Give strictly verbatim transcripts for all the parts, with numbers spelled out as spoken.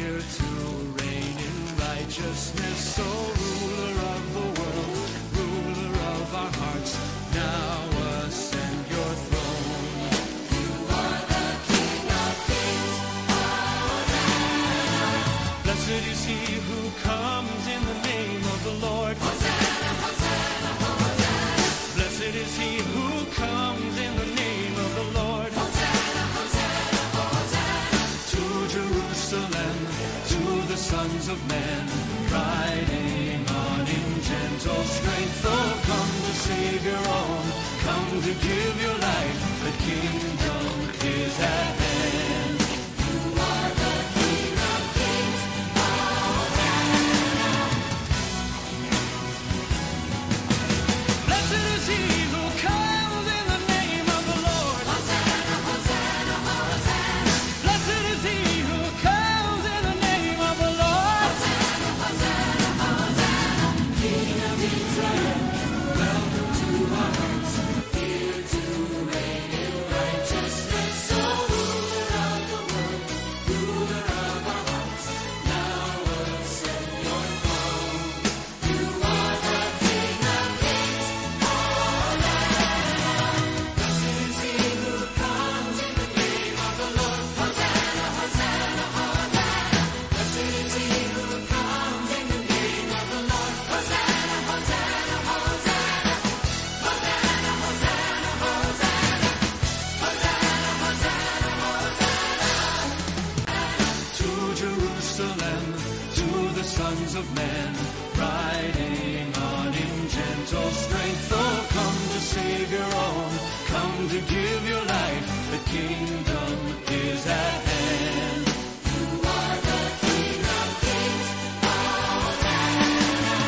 here to reign in righteousness. So ruler of the world, ruler of our hearts, now ascend your throne. You are the King of kings, Hosanna. Blessed is he who comes in the name of the Lord. Hosanna, Hosanna, Hosanna. Blessed is he who comes in the name of the Lord. Hosanna, Hosanna, Hosanna. To Jerusalem, to the sons of men, riding on in gentle strength. Oh, come to save your own, come to give your life. The kingdom is at hand. You are the King of kings, Hosanna. Blessed is he who comes in the name of the Lord. Hosanna, Hosanna, Hosanna. Blessed is he who comes in the name of the Lord. Hosanna, Hosanna, Hosanna. King of Israel, welcome to our hearts. Here to reign in righteousness. So ruler of the world, ruler of our hearts, now ascend your throne. You are the King of kings, Hosanna. Blessed is he who comes in the name of the Lord. Hosanna, Hosanna, Hosanna. Blessed is he who comes in the name of the Lord. Hosanna, Hosanna, Hosanna. Hosanna, Hosanna, Hosanna. Hosanna, Hosanna, Hosanna. To Jerusalem, to the sons of men, riding on in gentle strength. Oh, come to save your own, come to give your life. The kingdom is at hand. You are the King of kings, Hosanna.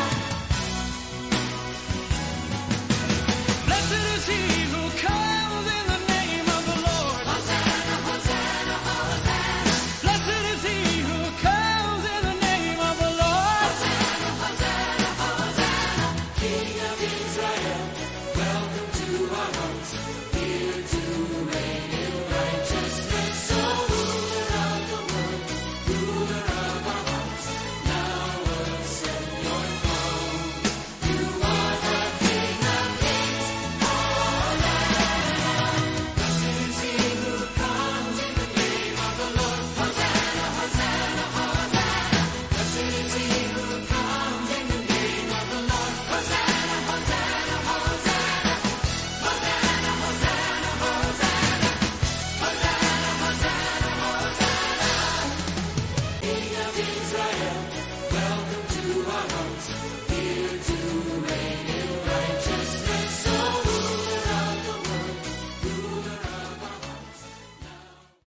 Blessed is he who comes in the name of the Lord. Hosanna, Hosanna, Hosanna. Blessed is he who comes in the name of the Lord. Hosanna, Hosanna, Hosanna. King of Israel, welcome to our hearts. Here to reign in righteousness. So ruler of the world, ruler of our hearts, now ascend your throne. You are the King of kings, Hosanna. Blessed is he who comes in the name of the Lord. Hosanna, Hosanna, Hosanna. Blessed is he who comes in the name of the Lord. Hosanna, Hosanna, Hosanna. Hosanna, Hosanna, Hosanna. Hosanna, Hosanna, Hosanna. King of Israel,